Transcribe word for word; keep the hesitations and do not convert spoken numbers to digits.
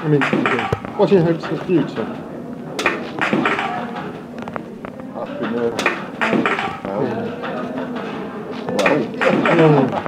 I mean, what's your hopes for the future? I've been, uh, well, Well,